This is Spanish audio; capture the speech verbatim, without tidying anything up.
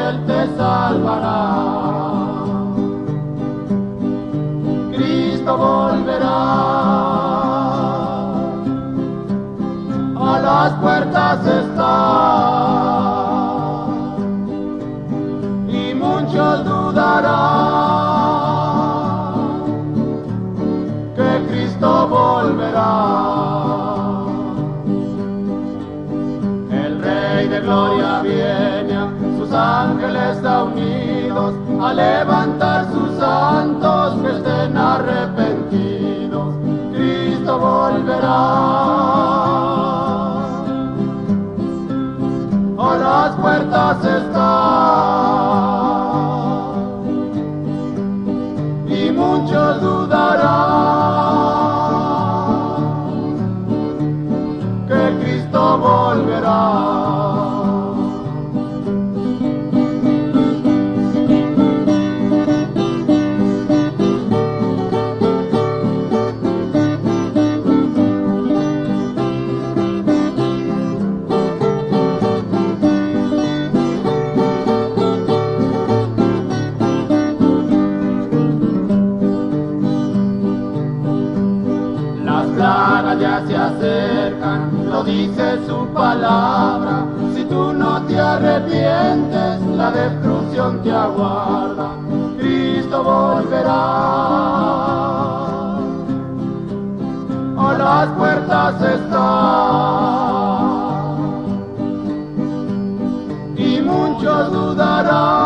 Él te salvará. Cristo volverá, a las puertas está, y muchos dudarán que Cristo volverá. El Rey de Gloria viene, sus ángeles da unidos a levantar sus santos que estén arrepentidos. Cristo volverá, a las puertas está, y muchos dudarán que Cristo volverá. Ya se acercan, lo dice su palabra. Si tú no te arrepientes, la destrucción te aguarda. Cristo volverá, a las puertas está, y muchos dudarán